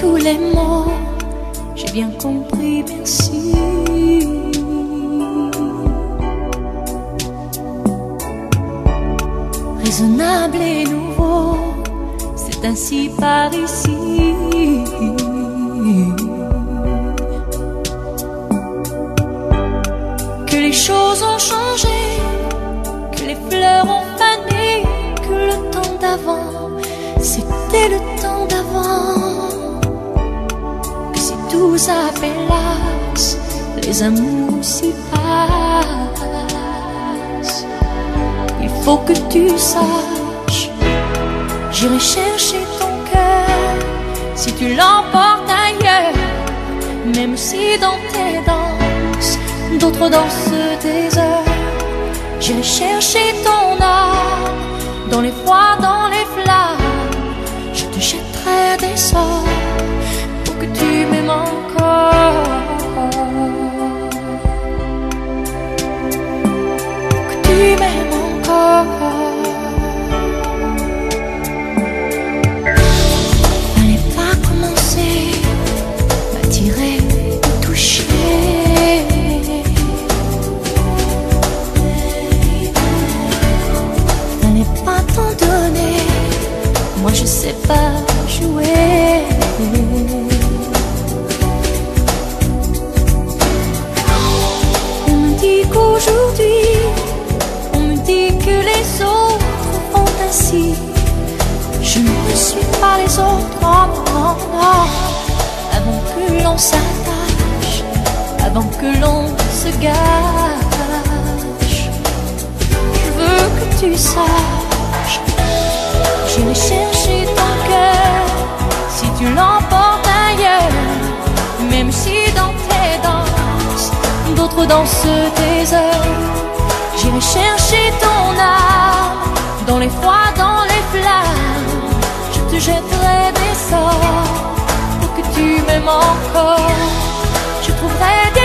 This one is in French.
tous les mots, j'ai bien compris, merci. Raisonnable et nouveau, c'est ainsi par ici. Que les choses ont changé, que les fleurs ont fané, que le temps d'avant, c'était le temps d'avant. Que si tout s'appelasse, les amours s'y passent. Il faut que tu saches, j'irai chercher ton cœur si tu l'emportes ailleurs. Même si dans tes danses, d'autres dansent des heures. J'irai chercher ton âme, dans les froids, dans les flammes. Je te jetterai des sorts pour que tu m'aimes encore. Pour que tu m'aimes encore. Fallait pas commencer, m'attirer, me toucher. Fallait pas t'en donner, moi je sais pas jouer. On me dit qu'aujourd'hui, on me dit que les autres font ainsi. Je ne suis pas les autres, oh non, non. Avant que l'on s'attache, avant que l'on se gâche, je veux que tu saches, j'irai chercher ton cœur si tu l'emportes ailleurs. Même si dans tes danses, d'autres dansent des heures. J'irai chercher ton âme, dans les froids, dans les flammes. Je te jetterai des sorts pour que tu m'aimes encore. Je trouverai des